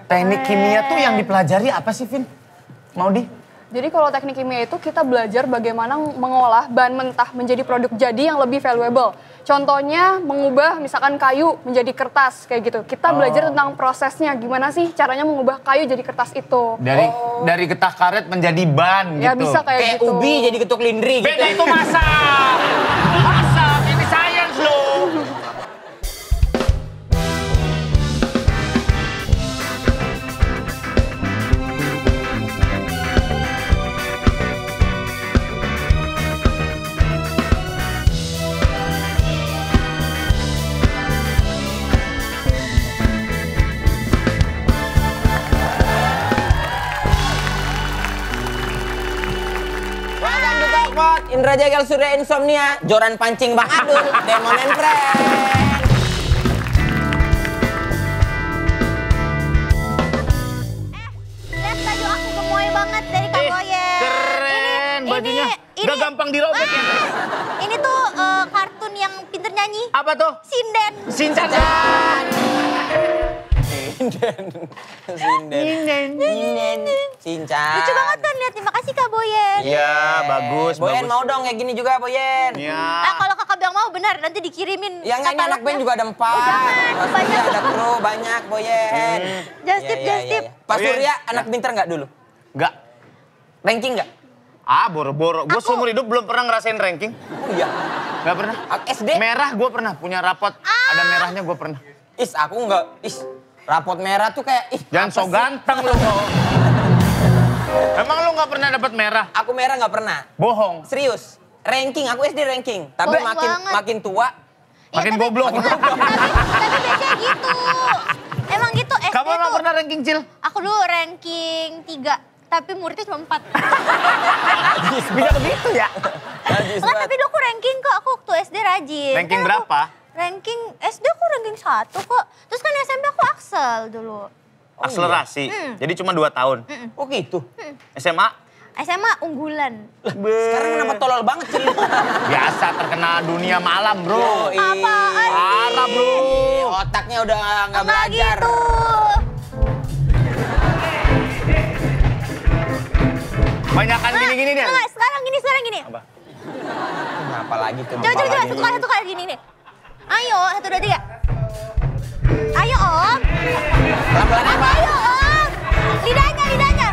Teknik kimia tuh yang dipelajari apa sih, Vin? Maudi? Jadi kalau teknik kimia itu kita belajar bagaimana mengolah bahan mentah menjadi produk jadi yang lebih valuable. Contohnya mengubah misalkan kayu menjadi kertas kayak gitu. Kita belajar tentang prosesnya, gimana sih caranya mengubah kayu jadi kertas itu. Dari getah karet menjadi ban Ya gitu. bisa kayak gitu. ubi jadi ketuk lindri gitu. Beda itu masak. Masak, ini science loh. Welcome to Talkpot, Indra Jagal Surya Insomnia, Joran Pancing Bang Adul, Demon and Friend. Lihat baju aku gemoy banget dari Kak Boyen. Keren bajunya. Gak gampang dirobek ya. Ini tuh kartun yang pinter nyanyi. Apa tuh? Sinden. Sinchan. Sinden. Cincang. Lucu banget kan lihat. Terima kasih Kak Boyen. Iya, bagus. Boyen bagus. mau dong kayak gini juga Boyen. Iya. Nah, kalau kakak bilang mau benar nanti dikirimin. Yang nyanyi anak band juga ada 4. Oh, jangan, Pak banyak. Surya ada kru banyak Boyen. Just tip, Iya, just tip. Pak Boyen. Surya anak pinter nggak dulu? Enggak. Ranking nggak? Ah, boro-boro. Gue seumur hidup belum pernah ngerasain ranking. Oh iya. Gak pernah. SD? Merah gue pernah. Punya rapot. Ada merahnya gue pernah. Aku nggak. Rapot merah tuh kayak. Jangan apa so sih? ganteng lu. Emang lu gak pernah dapat merah? Aku merah nggak pernah. Bohong. Serius. Ranking, aku SD ranking. Tapi Bohong makin banget. makin tua. Makin Iya, goblok. tapi biasanya gitu. Emang gitu SD Kamu emang tuh. pernah ranking, Cil? Aku dulu ranking 3. Tapi muridnya cuma 4. Bisa begitu ya? Najis Enggak, banget. tapi dulu aku ranking kok. Aku waktu SD rajin. Ranking Kan aku- berapa? Ranking SD aku ranking 1 kok. Terus kan SMP aku Axel dulu. Akselerasi. Jadi cuma 2 tahun. Oh gitu. SMA? SMA unggulan. Sekarang kenapa tolol banget Cil? Biasa terkena dunia malam, bro. Apaan sih? Parah, bro. Otaknya udah nggak Enggak belajar. gitu. Banyakan gini-gini deh. Enggak, sekarang gini. Apa? Kenapa lagi tuh? Coba, satu kali gini nih. Ayo, 1, 2, 3. Ayo, Om. Pelan-pelan apa? Ayo, Om. Lidahnya.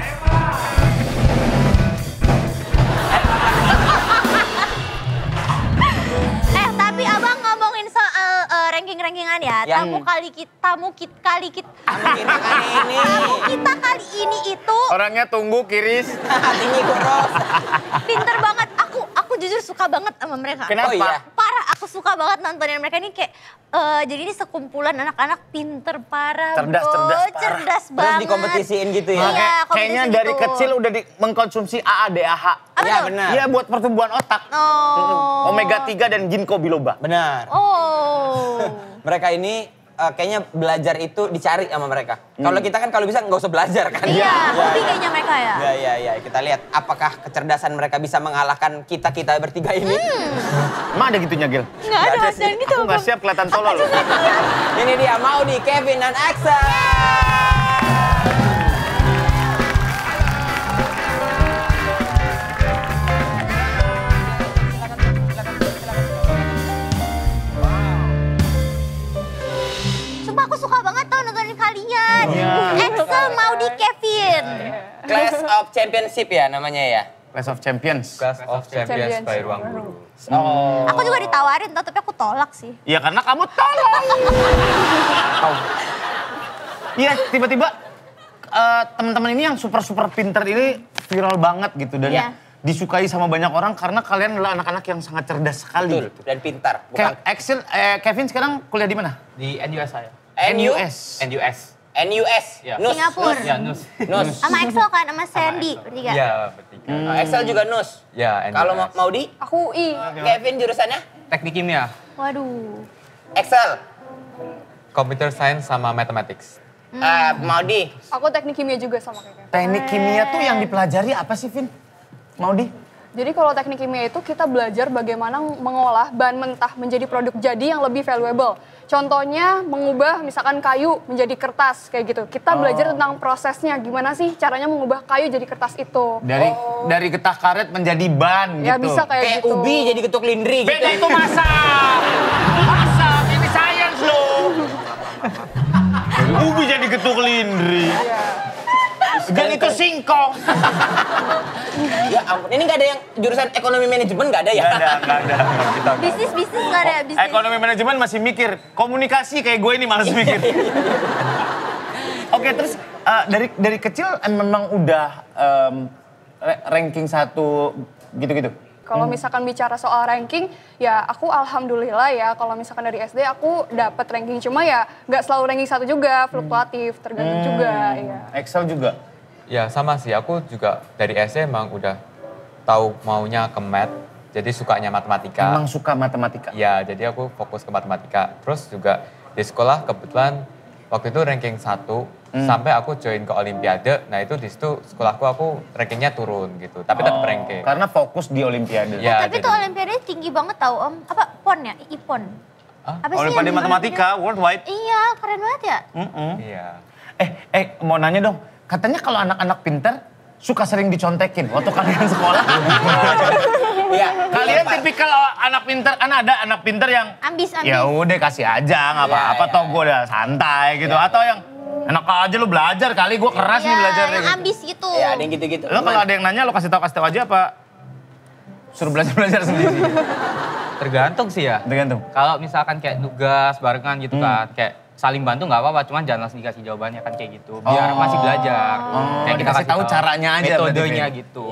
Tapi Abang ngomongin soal ranking-rankingan ya. Yang- Tamu kali kita ini itu Orangnya tunggu, kiris. Hatinya kurus. pinter banget. Aku jujur suka banget sama mereka. Kenapa? Oh iya. Parah, aku suka banget nontonin mereka ini kayak jadi ini sekumpulan anak-anak pinter parah, Cerdas, bro. cerdas, parah. Cerdas Terus banget. dikompetisiin gitu ya? Iya, Kayaknya kompetisi dari gitu. kecil udah mengkonsumsi AA, DAH. Apa Iya tuh? benar. Iya, buat pertumbuhan otak. Oh. Omega 3 dan ginkgo biloba. Benar. Oh. Mereka ini kayaknya belajar itu dicari sama mereka. Kalau kita kan kalau bisa nggak usah belajar kan? Iya, hobi kayaknya mereka ya. Ya. Kita lihat apakah kecerdasan mereka bisa mengalahkan kita bertiga ini. Emang ada gitunya, Gil? Nggak ada, ada sih. jangan gitu. Aku nggak Bang. siap kelihatan tolol. Ini dia Maudi, Kevin, dan Axel. Sumpah aku suka banget tau nontonin kalian. Iya. Axel, Maudi, Kevin. Class of Championship ya namanya ya? Clash of Champions. Class of Champions by Ruang Guru. Oh. Aku juga ditawarin tau, tapi aku tolak sih. Iya, karena kamu tolong. Iya, tiba-tiba teman-teman ini yang super pinter ini viral banget gitu dan Iya. disukai sama banyak orang karena kalian adalah anak-anak yang sangat cerdas sekali. Betul, dan pintar. Bukan Kevin sekarang kuliah di mana? Di NUS saya. NUS. NUS. NUS. Ya. NUS. Singapura. Ya, NUS. NUS. Sama Axel kan, sama Sandy bertiga. Ya, bertiga. Excel juga NUS. Ya, NUS. Kalau Maudi, Aku UI. Kevin jurusannya Teknik kimia, Waduh. Excel. computer science sama mathematics. Maudi, Aku teknik kimia juga sama kayak Kevin. Teknik kimia tuh yang dipelajari apa sih, Vin? Maudi? Jadi kalau teknik kimia itu kita belajar bagaimana mengolah bahan mentah menjadi produk jadi yang lebih valuable. Contohnya mengubah misalkan kayu menjadi kertas kayak gitu. Kita belajar tentang prosesnya, gimana sih caranya mengubah kayu jadi kertas itu. Dari getah karet menjadi ban Ya gitu. bisa kayak Kayak gitu. ubi jadi getuk lindri gitu. Beda itu masak. Masak, ini science loh. Ubi jadi getuk lindri. Dan itu singkong. Ya ampun, ini nggak ada yang jurusan ekonomi manajemen nggak ada ya? Nggak ada. Kita nggak. Bisnis nggak ada bisnis. Ekonomi manajemen masih mikir. Komunikasi kayak gue ini malas mikir. Oke, terus dari kecil memang udah ranking 1 gitu-gitu? Kalau misalkan bicara soal ranking, ya aku alhamdulillah ya kalau misalkan dari SD aku dapat ranking. Cuma ya nggak selalu ranking 1 juga, fluktuatif, tergantung juga. Ya. Excel juga? Ya sama sih, aku juga dari SD emang udah tahu maunya ke math, jadi sukanya matematika. Emang suka matematika? Ya, jadi aku fokus ke matematika. Terus juga di sekolah kebetulan waktu itu ranking 1, sampai aku join ke Olimpiade. Nah itu di situ sekolahku aku rankingnya turun gitu, tapi tetap ranking. Karena fokus di Olimpiade. Ya, Tapi jadi- tuh olimpiade tinggi banget tau Om. Apa PON ya? IPON. Apa sih Olimpiade yang Matematika Worldwide? Iya, keren banget ya. Iya. Mau nanya dong. Katanya kalau anak-anak pintar suka sering dicontekin waktu kalian sekolah. Iya. Kalian Pak. tipikal anak pintar, kan ada anak pintar yang Ambis. ya udah kasih aja nggak apa-apa Iya, toh gue udah santai gitu. Atau yang enak aja lu belajar kali gue keras nih belajarnya yang gitu. ambis gitu. Ya ada yang gitu-gitu. Lo kalau ada yang nanya lo kasih tahu aja apa suruh belajar sendiri? Tergantung sih ya. Tergantung. Kalau misalkan kayak tugas barengan gitu kan, kayak saling bantu nggak apa-apa, cuman jangan langsung dikasih jawabannya kan kayak gitu. Biar masih belajar. Kayak kita dikasih tahu caranya aja berarti, metodenya Vin. gitu.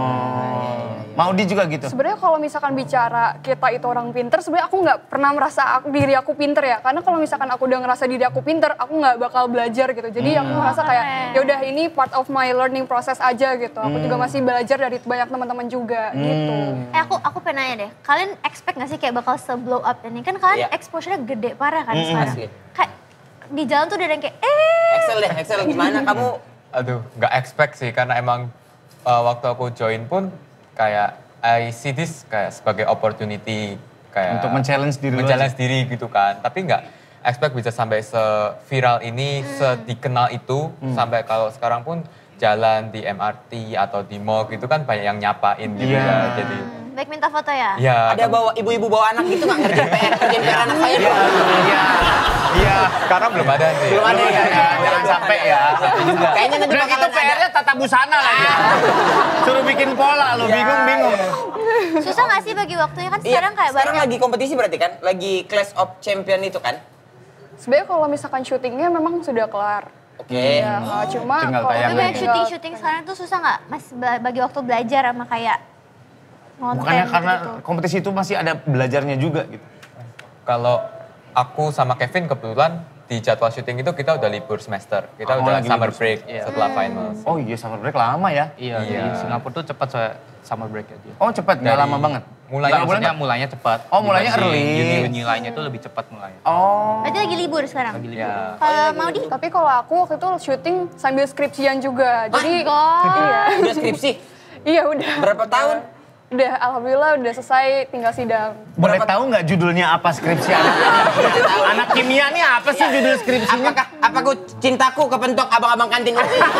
Maudi juga gitu. Sebenarnya kalau misalkan bicara kita itu orang pinter, sebenarnya aku nggak pernah merasa diri aku pinter ya. Karena kalau misalkan aku udah ngerasa diri aku pinter, aku nggak bakal belajar gitu. Jadi aku merasa kayak ya udah ini part of my learning process aja gitu. Aku juga masih belajar dari banyak teman-teman juga gitu. Aku pengen nanya deh, kalian expect gak sih kayak bakal se-blow up ini? Kan kalian Iya. exposure-nya gede parah kan sekarang. asli. Kayak di jalan tuh udah ada yang kayak Excel gimana kamu? Aduh, nggak expect sih karena emang waktu aku join pun kayak I see this kayak sebagai opportunity kayak Untuk men-challenge diri lu men-challenge diri gitu kan. Tapi nggak expect bisa sampai se-viral ini, se-dikenal itu sampai kalau sekarang pun jalan di MRT atau di mall gitu kan banyak yang nyapain gitu ya. Jadi baik minta foto ya? ya Ada bawa ibu-ibu bawa anak gitu nggak ngerjain PR anak saya dong. Iya. sekarang belum ada sih. Belum ada ya. Jangan sampai ya. Kayaknya nanti Udah gitu bakalan ada. PR-nya tata busana lagi. Suruh bikin pola lo, bingung-bingung. Susah gak sih bagi waktunya kan Iya, sekarang kayak sekarang banyak. lagi kompetisi berarti kan? Lagi Clash of Champion itu kan? Sebenarnya kalau misalkan syutingnya memang sudah kelar. Oke. Ya, cuma Tinggal kalau tayang Tapi banyak tinggal- syuting sekarang tuh susah gak? Mas bagi waktu belajar sama kayak ngonten Bukannya karena gitu. kompetisi itu masih ada belajarnya juga gitu. Kalau aku sama Kevin kebetulan di jadwal syuting itu kita udah libur semester. Kita udah lagi summer libur break setelah finals. Oh iya, summer break lama ya. Iya, di Singapura tuh cepat soalnya summer break aja. Oh cepat, nggak Dari- lama banget. Mulainya Nggak Maksudnya bulan- mulainya cepat. Oh, mulainya Dibanding early. Uni lainnya tuh lebih cepat mulainya. Oh. Berarti lagi libur sekarang? Lagi libur. Ya. Kalau mau di? Tapi kalau aku waktu itu syuting sambil skripsian juga. Jadi God. iya. Udah skripsi? Iya udah. Berapa tahun? Udah alhamdulillah udah selesai, tinggal sidang. Boleh tahu nggak judulnya apa skripsi anak? Anak kimia nih apa sih judul skripsinya? Apakah cintaku kepentok abang-abang kantin?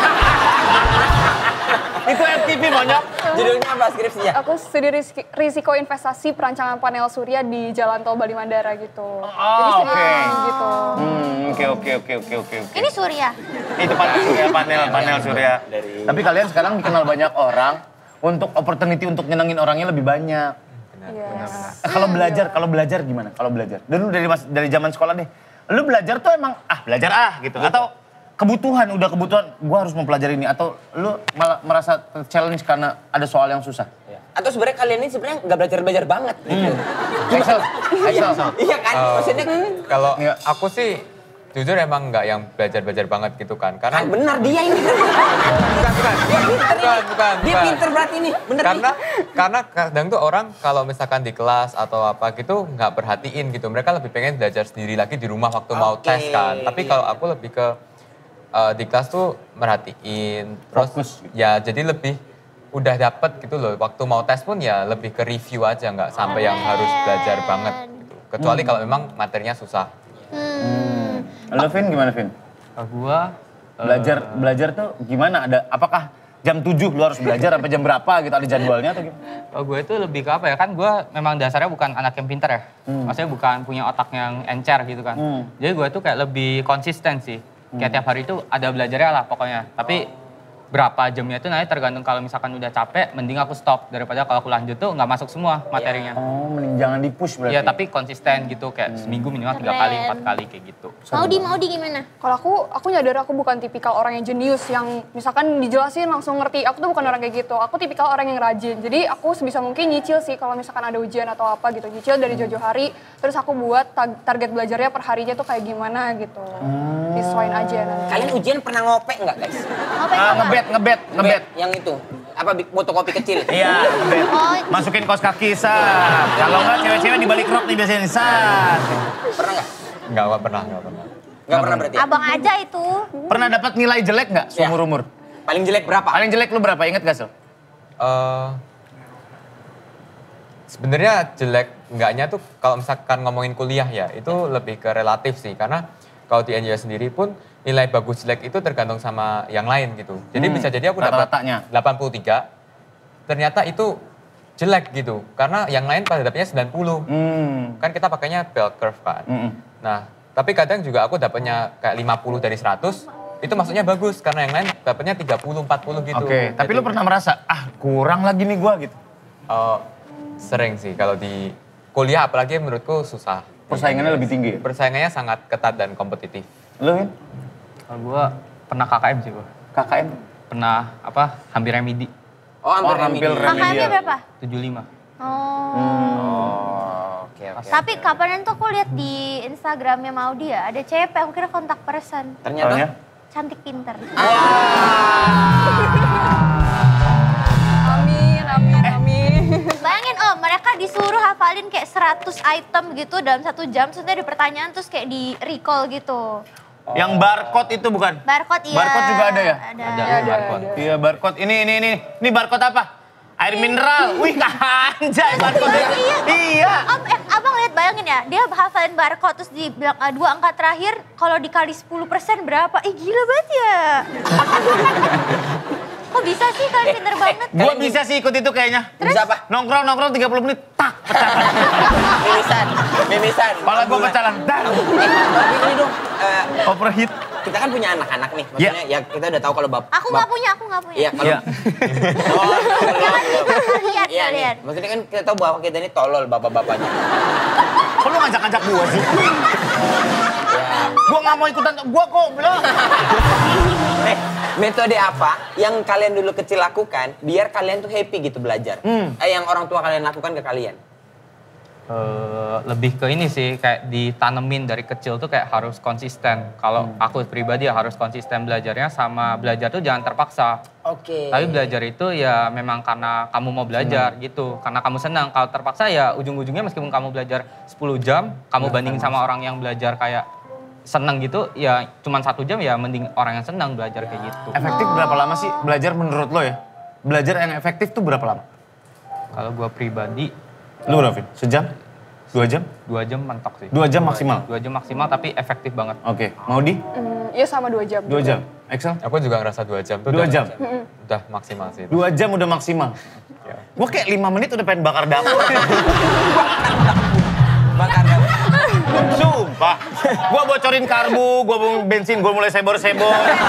Itu FTV monyok. Judulnya apa skripsinya? Aku studi risiko investasi perancangan panel surya di Jalan Tol Bali Mandara gitu. Jadi oke. skripsian gitu. Oke. Ini Surya. Itu panel surya, panel surya. Tapi kalian sekarang dikenal banyak orang untuk opportunity untuk nyenengin orangnya lebih banyak. Iya. Kalau belajar gimana? Kalau belajar dulu dari zaman sekolah deh. Lu belajar tuh emang belajar gitu atau kebutuhan gua harus mempelajari ini atau lu malah merasa challenge karena ada soal yang susah? Atau sebenarnya kalian ini sebenarnya nggak belajar banget gitu. Excel. Iya kan? Maksudnya Kalau Iya. aku sih jujur emang nggak yang belajar banget gitu kan. Karena kan benar dia ini. bukan. Dia pinter berarti ini. Bener Karena kadang tuh orang kalau misalkan di kelas atau apa gitu nggak perhatiin gitu. Mereka lebih pengen belajar sendiri lagi di rumah waktu mau Oke. tes kan. Tapi kalau aku lebih ke di kelas tuh merhatiin. Terus Fokus gitu. ya jadi lebih udah dapet gitu loh. Waktu mau tes pun ya lebih ke review aja, nggak sampai yang harus belajar banget gitu. Kecuali kalau memang materinya susah. Lo Vin gimana Vin? Kalau gua Belajar tuh gimana? Apakah jam 7 lu harus belajar sampai jam berapa gitu, ada jadwalnya atau gimana? kalau gue itu lebih ke apa ya, kan gue memang dasarnya bukan anak yang pintar ya. Maksudnya bukan punya otak yang encer gitu kan. Jadi gue tuh kayak lebih konsisten sih. Kayak tiap hari itu ada belajarnya lah pokoknya. Tapi berapa jamnya itu nanti tergantung, kalau misalkan udah capek mending aku stop daripada kalau aku lanjut tuh nggak masuk semua materinya. Oh, mending jangan di-push berarti. Iya, tapi konsisten gitu, kayak seminggu minimal 3 kali, 4 kali kayak gitu. Maudi gimana? Kalau aku nyadar aku bukan tipikal orang yang jenius yang misalkan dijelasin langsung ngerti. Aku tuh bukan orang kayak gitu. Aku tipikal orang yang rajin. Jadi aku sebisa mungkin nyicil sih kalau misalkan ada ujian atau apa gitu. Nyicil dari jauh-jauh hari. Terus aku buat target belajarnya per harinya tuh kayak gimana gitu. Disesuaiin aja nanti. Kalian ujian pernah ngopek nggak guys? Ngebet. Yang itu, apa fotokopi kecil? Iya, ngebet. Masukin kaos kaki, sat. Kalau nggak cewek-cewek di balik rok nih biasanya nih, sat. Pernah nggak? Nggak pernah. Nggak pernah berarti? Abang aja itu. Pernah dapat nilai jelek nggak seumur umur? Paling jelek berapa? Paling jelek lu berapa? Ingat gak, Sel? Sebenarnya jelek enggaknya tuh kalau misalkan ngomongin kuliah ya, itu lebih ke relatif sih. Karena kalau di NJS sendiri pun nilai bagus jelek itu tergantung sama yang lain gitu. Jadi bisa jadi aku dapat Rata-ratanya. 83, ternyata itu jelek gitu. Karena yang lain pada dapatnya 90. Kan kita pakainya bell curve kan. Nah, tapi kadang juga aku dapatnya kayak 50 dari 100, itu maksudnya bagus. Karena yang lain dapatnya 30, 40 gitu. Oke, tapi lu pernah merasa, kurang lagi nih gua gitu? Sering sih, kalau di kuliah apalagi menurutku susah. Persaingannya lebih tinggi ya? Persaingannya sangat ketat dan kompetitif. Lu, Vin? Kalau gue pernah KKM sih gue. KKM? Pernah hampir remedi. Oh, hampir remedial. Angkanya berapa? 75. Oke. Tapi kapan tuh aku lihat di Instagramnya Maudi ya, ada cewek aku kira kontak person. Ternyata? Cantik pinter. Amin. Bayangin mereka disuruh hafalin kayak 100 item gitu dalam 1 jam, terus ada pertanyaan terus kayak di recall gitu. Yang barcode itu bukan? Barcode iya. Barcode juga ada ya? Ada barcode. Iya, barcode. Ini barcode apa? Air mineral. Wih, anjay barcode. Iya. Abang lihat, bayangin ya, dia hafalin barcode terus dibilang 2 angka terakhir kalau dikali 10% berapa? Gila banget ya. Kok bisa sih, kalian pinter banget. Gua bisa sih ikut itu kayaknya. Bisa apa? Nongkrong 30 menit, tak, pecah. Mimisan. Kepala gua pecahan, dar. Tapi ini dong, Overheat. kita kan punya anak-anak nih. Maksudnya ya kita udah tahu kalau Aku nggak punya. Iya, kalau... Iya. Lihat Iya nih, kalian. maksudnya kan kita tahu bahwa kita ini tolol bapak-bapaknya. Kok lu ngajak-ngajak gua sih? Gua nggak mau ikutan, gua kok belum. Metode apa yang kalian dulu kecil lakukan biar kalian tuh happy gitu belajar? Yang orang tua kalian lakukan ke kalian? Lebih ke ini sih, kayak ditanemin dari kecil tuh kayak harus konsisten. Kalau aku pribadi ya harus konsisten belajarnya, sama belajar tuh jangan terpaksa. Oke. Tapi belajar itu ya memang karena kamu mau belajar gitu, karena kamu senang. Kalau terpaksa ya ujung-ujungnya meskipun kamu belajar 10 jam, kamu bandingin sama orang yang belajar kayak senang gitu, ya cuman 1 jam ya mending orang yang senang belajar kayak gitu. Efektif berapa lama sih belajar menurut lo ya? Belajar yang efektif tuh berapa lama? Kalau gua pribadi, Lu berapa, Vin? Sejam? 2 jam? 2 jam mentok sih. 2 jam maksimal? 2 jam maksimal tapi efektif banget. Oke. Maudi? Iya sama 2 jam. 2 jam. Excel? Aku juga ngerasa 2 jam tuh 2 jam? udah maksimal sih. 2 jam udah maksimal. Gua kayak 5 menit udah pengen bakar dapur. Bakar dapur. Sumpah. Gua bocorin karbu, gua bensin, gua mulai sebor-sebor.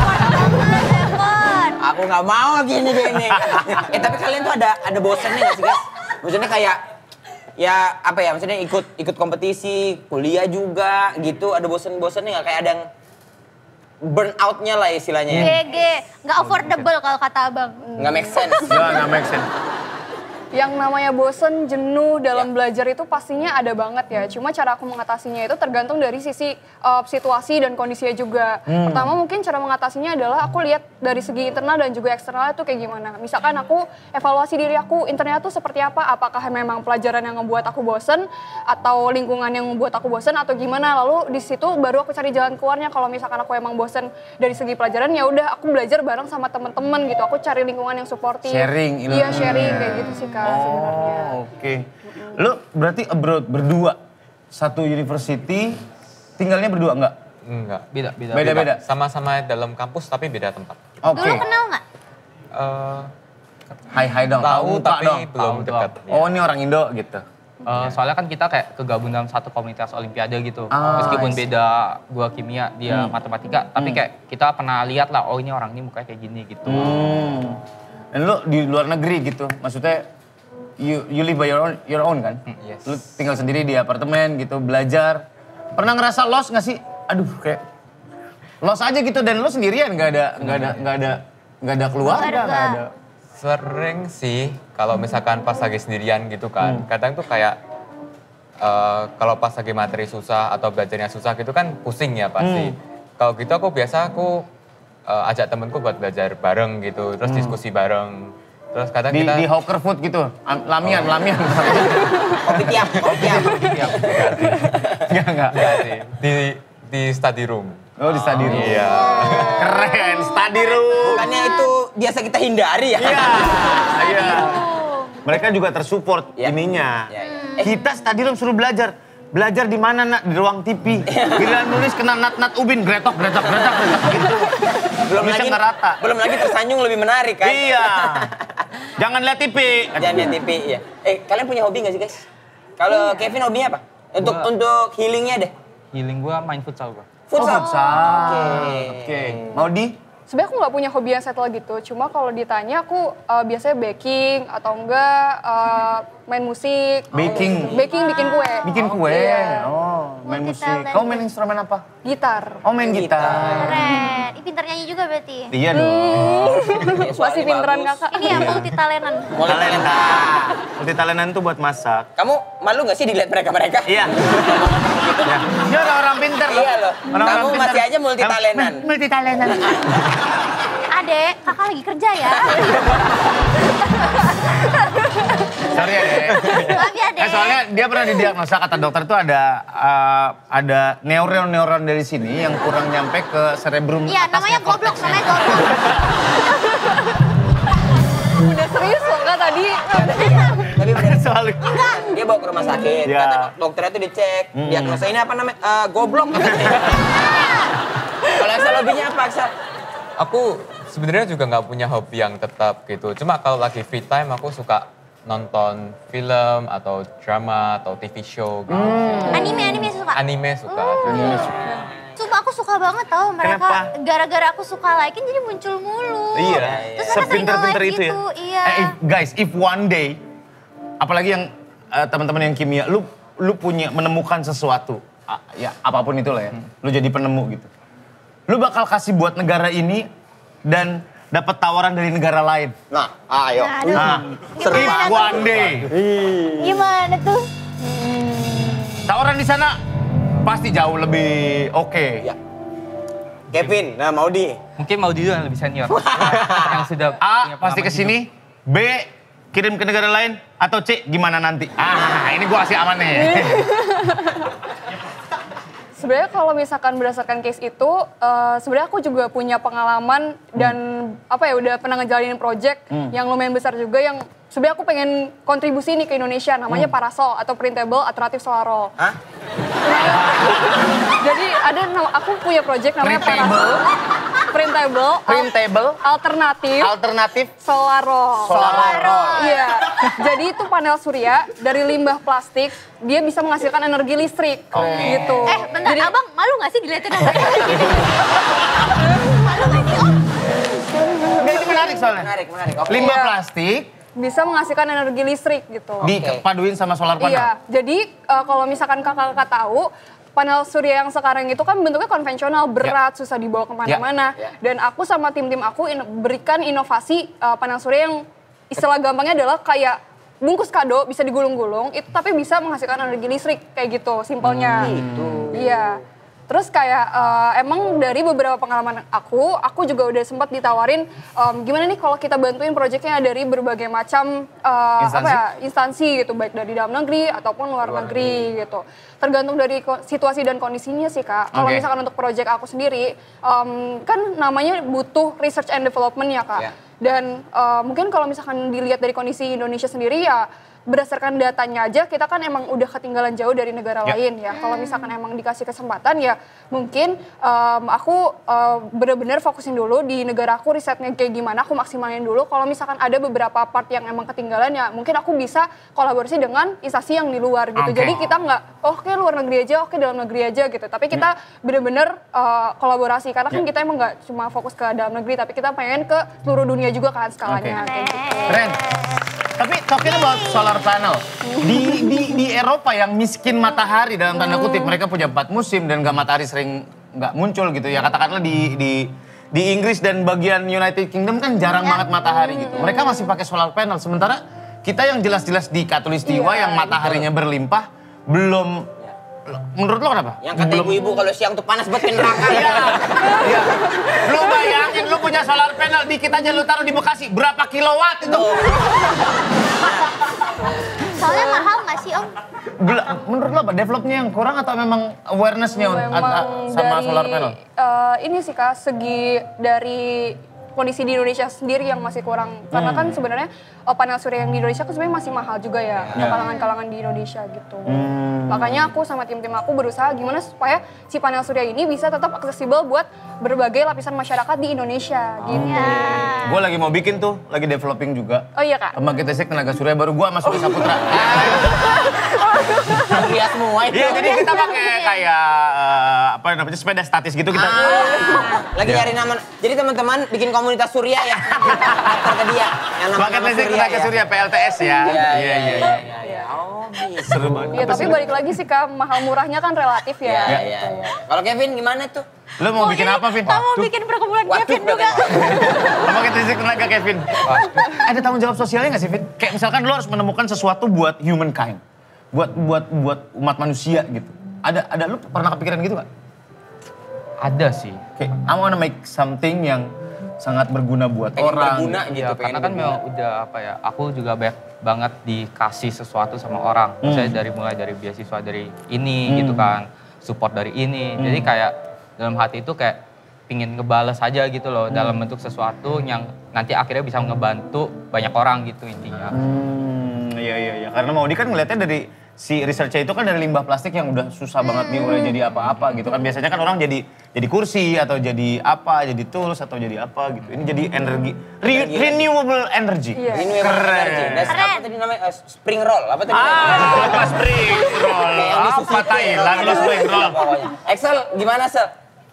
Aku nggak mau gini. Tapi kalian tuh ada bosannya nggak sih guys? Maksudnya kayak ya apa ya? Maksudnya ikut kompetisi, kuliah juga gitu. Ada bosan-bosannya nggak? Kayak ada yang burn out-nya lah istilahnya ya. GG, nggak affordable kalau kata abang. Nggak make sense. Ya, nggak make sense. Yang namanya bosen, jenuh dalam belajar itu pastinya ada banget ya. Cuma cara aku mengatasinya itu tergantung dari sisi situasi dan kondisinya juga. Pertama mungkin cara mengatasinya adalah aku lihat dari segi internal dan juga eksternal itu kayak gimana. Misalkan aku evaluasi diri aku, internal tuh seperti apa? Apakah memang pelajaran yang membuat aku bosen atau lingkungan yang membuat aku bosen atau gimana? Lalu di situ baru aku cari jalan keluarnya. Kalau misalkan aku emang bosen dari segi pelajaran, ya udah aku belajar bareng sama teman-teman gitu. Aku cari lingkungan yang suportif. Sharing, Iya, sharing kayak gitu sih Kak sebenarnya. Oke. Lu berarti abroad berdua, satu university, tinggalnya berdua enggak? Enggak. Beda. Beda-beda. Sama-sama dalam kampus tapi beda tempat. Oke. Dulu kenal nggak? Hai dong. Tahu Muka tapi dong. belum Tahu dekat. doang. Oh, ini orang Indo gitu. Soalnya kan kita kayak kegabung dalam satu komunitas olimpiade gitu. Ah, Meskipun I see. beda, gua kimia, dia matematika, tapi kayak kita pernah lihat lah, oh ini orang ini mukanya kayak gini gitu. Dan lu di luar negeri gitu, maksudnya you live by your own kan? Yes. Lu tinggal sendiri di apartemen gitu, belajar. Pernah ngerasa lost nggak sih? Aduh, kayak lost aja gitu dan lu sendirian nggak ada keluarga, nggak ada. Sering sih kalau misalkan pas lagi sendirian gitu kan. Kadang tuh kayak kalau pas lagi materi susah atau belajarnya susah gitu kan pusing ya pasti. Kalau gitu aku ajak temenku buat belajar bareng gitu, terus diskusi bareng. Terus kadang Di kita hawker food gitu, lamian. Kopi tiap. Enggak. Enggak sih, di study room. Oh, di study room. Iya. Keren, study room. Bukannya itu biasa kita hindari ya? Iya. Mereka juga tersupport Iya. ininya. Iya. Kita study room suruh belajar. Belajar di mana nak? Di ruang TV. Giliran nulis kena nat ubin gretok gitu. Bisa nggak rata. Belum lagi tersanjung lebih menarik kan? Iya. Jangan lihat TV. Jangan lihat TV, ya. Kalian punya hobi nggak sih guys? Kalau Kevin hobinya apa? Untuk healingnya deh. Healing gua main futsal gua. Futsal. Oke. Mau di? Sebenarnya aku nggak punya hobi yang settle gitu, cuma kalau ditanya aku biasanya baking atau enggak main musik. Baking? Baking, bikin kue. Bikin kue. Iya. Oh, main musik. Multi-talent. Kamu main instrumen apa? Gitar. Oh, main gitar. Keren. Ih, pintar nyanyi juga berarti. Iya dong. Masih pinteran kakak. Ini ya multi talentan. Talenta. Multi talentan tuh buat masak. Kamu malu nggak sih dilihat mereka? Iya. Ya. Dia orang pintar loh. Iya loh. Kamu masih aja multi talentan. Multi talentan. Adek, kakak lagi kerja ya. Sorry ya, Dek. Maaf ya, Dek. Soalnya dia pernah didiagnosa kata dokter tuh ada neuron dari sini yang kurang nyampe ke cerebrum Iya, namanya goblok, namanya goblok. Udah serius loh kak tadi. Tapi bener, Soalnya dia bawa ke rumah sakit. Iya. Kata dokternya tuh dicek. Diagnosa ini apa namanya? Goblok. Kalau Aksel hobinya apa Aksel? Aku sebenarnya juga nggak punya hobi yang tetap gitu. Cuma kalau lagi free time aku suka nonton film atau drama atau TV show gitu. Anime suka. Anime suka. Sumpah aku suka banget tau mereka. Kenapa? Gara-gara aku suka like jadi muncul mulu. Iya. Terus mereka sering Sepinter-pinter nge-like itu ya. gitu. Iya. Guys, if one day apalagi yang teman-teman yang kimia, lu punya menemukan sesuatu, ya apapun itulah ya, lu jadi penemu gitu. Lu bakal kasih buat negara ini dan dapat tawaran dari negara lain. Nah, ayo. Aduh. Nah, Gimana if tuh? one day Gimana tuh? tawaran di sana pasti jauh lebih oke. Ya. Kevin, nah Maudi. Mungkin mau dia yang lebih senior. Yang sudah A punya pasti pengalaman ke sini, B kirim ke negara lain, atau C gimana nanti? Ini gua kasih aman nih. Sebenarnya kalau misalkan berdasarkan case itu, sebenarnya aku juga punya pengalaman dan udah pernah ngejalanin project yang lumayan besar juga yang sebenarnya aku pengen kontribusi nih ke Indonesia, namanya Parasol atau Printable Alternative Solar Roll. Hah? Jadi aku punya project namanya Parasol, Printable Alternatif Solar Roll. Solar Roll. Iya, jadi itu panel surya dari limbah plastik, dia bisa menghasilkan energi listrik gitu. Bentar, Jadi- abang malu gak sih dilihatin orang kayak gini? Malu gak sih, Om? Ini menarik soalnya. Menarik. Oke. Limbah Iya. plastik bisa menghasilkan energi listrik gitu. dipaduin sama solar panel. Iya, jadi kalau misalkan kakak-kakak tahu, panel surya yang sekarang itu kan bentuknya konvensional, berat, susah dibawa kemana-mana. Ya. Dan aku sama tim-tim aku berikan inovasi panel surya yang istilah gampangnya adalah kayak bungkus kado bisa digulung-gulung itu tapi bisa menghasilkan energi listrik kayak gitu simpelnya. Iya. Terus kayak emang dari beberapa pengalaman aku juga udah sempat ditawarin gimana nih kalau kita bantuin proyeknya dari berbagai macam instansi gitu, baik dari dalam negeri ataupun luar negeri gitu. Tergantung dari situasi dan kondisinya sih Kak. Kalau misalkan untuk proyek aku sendiri, kan namanya butuh research and development ya Kak. Dan mungkin kalau misalkan dilihat dari kondisi Indonesia sendiri ya, berdasarkan datanya aja kita kan emang udah ketinggalan jauh dari negara lain ya. Kalau misalkan emang dikasih kesempatan ya mungkin aku benar-benar fokusin dulu di negara aku risetnya kayak gimana, aku maksimalin dulu. Kalau misalkan ada beberapa part yang emang ketinggalan ya mungkin aku bisa kolaborasi dengan instansi yang di luar gitu. Jadi kita nggak oke luar negeri aja, oke dalam negeri aja gitu. Tapi kita benar-benar kolaborasi karena kan kita emang nggak cuma fokus ke dalam negeri tapi kita pengen ke seluruh dunia juga kan skalanya kayak gitu. Keren. Tapi talking about solar panel, di Eropa yang miskin matahari dalam tanda kutip, mereka punya 4 musim dan matahari sering nggak muncul gitu ya. Katakanlah di Inggris dan bagian United Kingdom kan jarang banget matahari gitu. Mereka masih pakai solar panel, sementara kita yang jelas-jelas di Katulistiwa yang mataharinya berlimpah belum. Menurut lo kenapa? Yang kata ibu-ibu kalau siang tuh panas buat neraka. Iya. Lu bayangin lu punya solar panel dikit aja lu taruh di Bekasi, berapa kilowatt itu? Soalnya mahal nggak sih Om? Menurut lo apa? Developnya yang kurang atau memang awareness-nya sama dari, solar panel? Ini sih Kak, segi dari kondisi di Indonesia sendiri yang masih kurang. Karena kan sebenarnya panel surya yang di Indonesia kan sebenarnya masih mahal juga ya. Kalangan-kalangan di Indonesia gitu. Makanya aku sama tim-tim aku berusaha gimana supaya si panel surya ini bisa tetap aksesibel buat berbagai lapisan masyarakat di Indonesia gitu. Gue lagi mau bikin tuh, lagi developing juga. Oh iya Kak? Pembangkit listrik tenaga surya baru gue sama Surya Saputra. Surya semua itu. Iya, jadi kita pakai kayak apa namanya sepeda statis gitu kita. Lagi nyari nama. Jadi teman-teman bikin komunitas surya ya. Daftar ke dia. Yang Pembangkit listrik tenaga surya PLTS ya. Iya. Oh, bisa. Seru banget. Iya tapi balik lagi sih Kak, mahal murahnya kan relatif ya. Iya. Kalau Kevin gimana tuh? Lo mau bikin apa, Vin? Kita mau bikin perkumpulan Kevin juga. Pembangkit listrik tenaga Kevin. Ada tanggung jawab sosialnya nggak sih, Vin? Kayak misalkan lo harus menemukan sesuatu buat humankind. Buat umat manusia gitu. Ada lu pernah kepikiran gitu nggak? Ada sih. Kayak I wanna make something yang sangat berguna buat Pengen orang. berguna gitu. gitu. Ya, karena kan memang udah apa ya, aku juga banyak banget dikasih sesuatu sama orang. Misalnya mulai dari beasiswa dari ini gitu kan, support dari ini. Jadi kayak dalam hati itu kayak pingin ngebales aja gitu loh dalam bentuk sesuatu yang nanti akhirnya bisa ngebantu banyak orang gitu intinya. Iya. Karena Maudi kan ngeliatnya dari si research-nya itu kan dari limbah plastik yang udah susah banget diurai jadi apa-apa gitu kan. Biasanya kan orang jadi kursi atau jadi apa, jadi tools atau jadi apa gitu. Ini jadi energi, renewable energy. Iya. Keren. Apa tadi namanya? Spring roll. Apa tadi? Apa spring roll? Apa Thailand lo spring roll? Excel gimana Sel?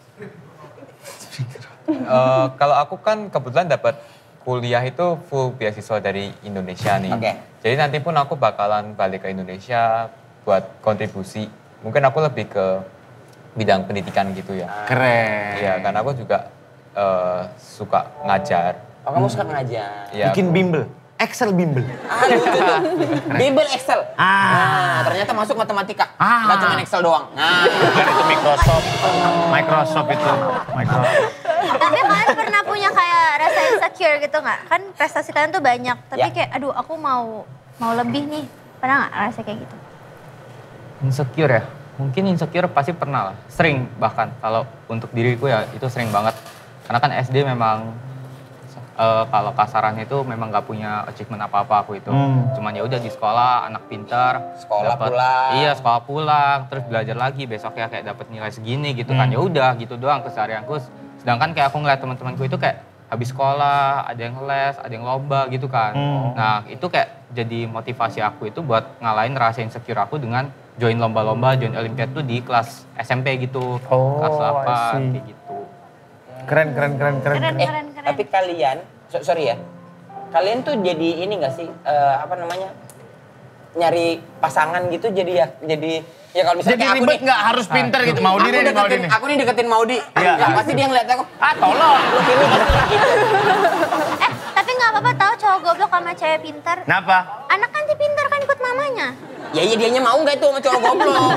Kalau aku kan kebetulan dapat kuliah itu full beasiswa dari Indonesia nih. Oke. Jadi nanti pun aku bakalan balik ke Indonesia buat kontribusi. Mungkin aku lebih ke bidang pendidikan gitu ya. Keren. Iya, karena aku juga suka ngajar. Oh kamu suka ngajar? Iya. Bikin bimbel. Excel bimbel. Lucu tuh. Bimbel Excel. Nah, ternyata masuk matematika. Nggak cuma Excel doang. Nah. Kan itu Microsoft itu. Tapi kalian pernah punya kayak rasa insecure gitu nggak? Kan prestasi kalian tuh banyak, tapi kayak aduh aku mau lebih nih. Pernah nggak rasa kayak gitu? Insecure ya? Mungkin insecure pasti pernah lah. Sering bahkan kalau untuk diriku ya itu sering banget. Karena kan SD memang kalau kasarannya itu memang nggak punya achievement apa-apa aku itu. Cuman ya udah di sekolah, anak pintar, Pulang. Iya, sekolah pulang, terus belajar lagi, besoknya kayak dapat nilai segini gitu kan. Ya udah gitu doang keseharianku. Sedangkan kayak aku ngeliat teman-temanku itu kayak habis sekolah, ada yang les, ada yang lomba gitu kan. Nah, itu kayak jadi motivasi aku itu buat ngalahin rasa insecure aku dengan join lomba-lomba, join olimpiade tuh di kelas SMP gitu. Kelas 8 kayak gitu. Keren. Tapi kalian, sorry ya, kalian tuh jadi ini nggak sih, apa namanya, nyari pasangan gitu jadi kalau misalnya Jadi kayak aku ribet nih. nggak harus pinter gitu. Maudi nih. Aku nih deketin Maudi. Iya. Ya pasti dia ngeliat aku. Tolong. Lu pilih gitu. Tapi nggak apa-apa tahu cowok goblok suka sama cewek pintar. Kenapa? Anak nanti pintar kan ikut mamanya. Ya iya dianya mau nggak itu sama cowok goblok?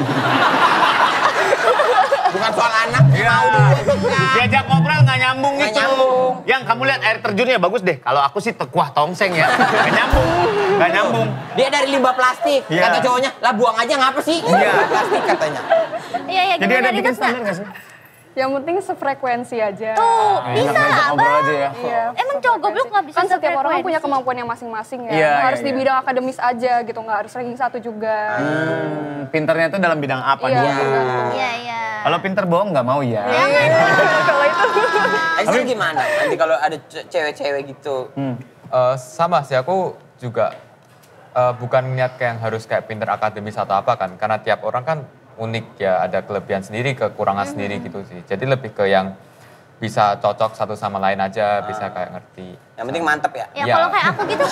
Bukan soal anak, mau dulu. Diajak ngobrol nggak nyambung Nggak gitu. nyambung. Yang kamu lihat air terjunnya bagus deh. Kalau aku sih tekuah tongseng ya. Nggak nyambung. Nggak nyambung. Dia dari limbah plastik. Iya. Kata cowoknya, lah buang aja ngapa sih? Iya. Plastik katanya. Iya, iya, Jadi ada gimana bikin Rizka? standar nggak sih? Yang penting sefrekuensi aja. Tuh, bisa Ngajak lah, ngobrol Bang. aja ya. Iya. Emang cowok goblok nggak bisa Kan setiap orang kan sefrekuensi. punya kemampuannya masing-masing ya. Iya, Nggak iya, harus di iya. bidang akademis aja gitu, nggak harus ranking 1 juga. Pinternya itu dalam bidang apa Iya. dulu? Iya, iya. Kalau pinter bohong nggak mau ya. Kalau itu Aisyah gimana? Nanti kalau ada cewek-cewek gitu. Sama sih, aku juga bukan niat kayak yang harus kayak pinter akademis atau apa kan. Karena tiap orang kan unik ya, ada kelebihan sendiri, kekurangan sendiri gitu sih. Jadi lebih ke yang bisa cocok satu sama lain aja, bisa kayak ngerti. Yang penting mantep ya. Ya Iya. kalau kayak aku gitu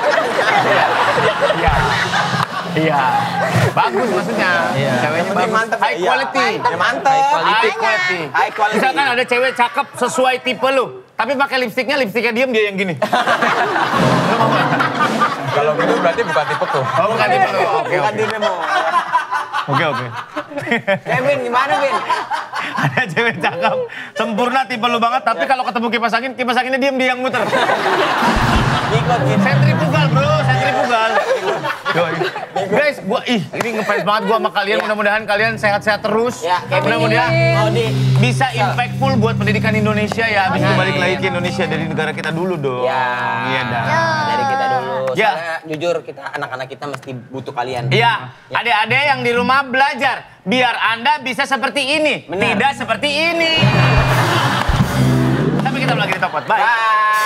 Iya. Iya. Bagus maksudnya. Iya. Ceweknya Yang penting bagus. mantep. High Iya. quality. Ya, mantep. High quality. High quality. Misalkan ada cewek cakep sesuai tipe lu, tapi pakai lipstiknya diem dia yang gini. Lu mau nggak? Kalau gitu berarti bukan tipeku. Oh, bukan tipe lu. Oke, Bukan oke. dirimu. Oke. Kevin gimana Vin? Ada cewek cakep, sempurna tipe lu banget, tapi kalau ketemu kipas anginnya diem dia yang muter. Ikut gitu. Sentrifugal bro, sentrifugal. Yoi. Guys, ini ngefans banget gua sama kalian. Mudah-mudahan kalian sehat-sehat terus. Ya, Kevin Mudah-mudahan mau di bisa impactful buat pendidikan Indonesia ya. Habis itu balik lagi ke Indonesia dari negara kita dulu dong. Ya. Iya dah. Dari kita dulu. Ya. Soalnya jujur kita anak-anak kita mesti butuh kalian. Iya, adik-adik yang di rumah belajar. Biar Anda bisa seperti ini, Benar. tidak seperti ini. Sampai ketemu lagi di Topot. Bye. Bye.